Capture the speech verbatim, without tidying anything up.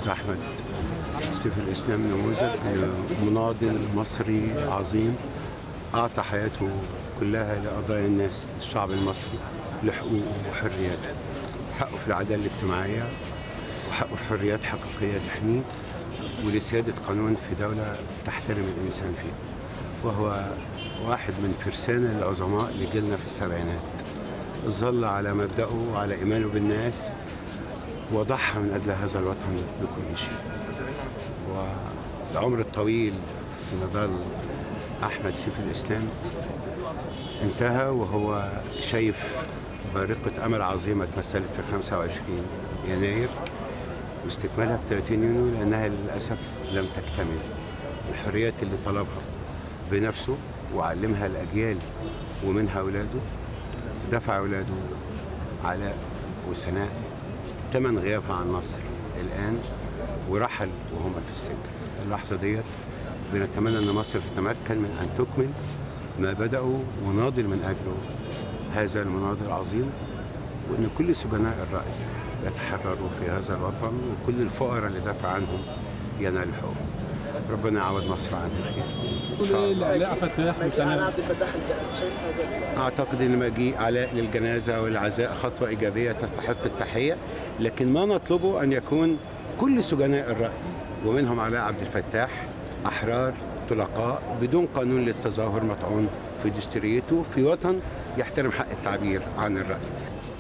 أحمد سيف الإسلام نموذج مناضل مصري عظيم أعطى حياته كلها لقضايا الناس، الشعب المصري، لحقوقه وحرياته، حقه في العدالة الاجتماعية وحقه في حريات حقيقية تحميه، ولسيادة قانون في دولة تحترم الإنسان فيها. وهو واحد من فرسان العظماء اللي جيلنا في السبعينات، ظل على مبدأه وعلى إيمانه بالناس وضحى من أجل هذا الوطن بكل شيء. والعمر الطويل في نضال أحمد سيف الإسلام انتهى وهو شايف بارقة أمل عظيمة اتمثلت في خمسة وعشرين يناير واستكمالها في ثلاثين يونيو، لأنها للأسف لم تكتمل. الحريات اللي طلبها بنفسه وعلمها الأجيال ومنها أولاده، دفع أولاده علاء وسناء ثمن غيابها عن مصر الآن ورحل وهم في السجن. اللحظة ديت بنتمنى أن مصر تتمكن من أن تكمل ما بدأوا وناضل من أجله هذا المناضل العظيم، وأن كل سجناء الرأي يتحرروا في هذا الوطن وكل الفقراء اللي دافع عنهم ينالوا حقوقهم. ربنا يعوض مصر عنها خير ان شاء الله. علاء فتاح وسناء عبد الفتاح، انت شايف هذا؟ اعتقد ان مجيء علاء للجنازه والعزاء خطوه ايجابيه تستحق التحيه، لكن ما نطلبه ان يكون كل سجناء الراي ومنهم علاء عبد الفتاح احرار طلقاء بدون قانون للتظاهر مطعون في دستوريته في وطن يحترم حق التعبير عن الراي.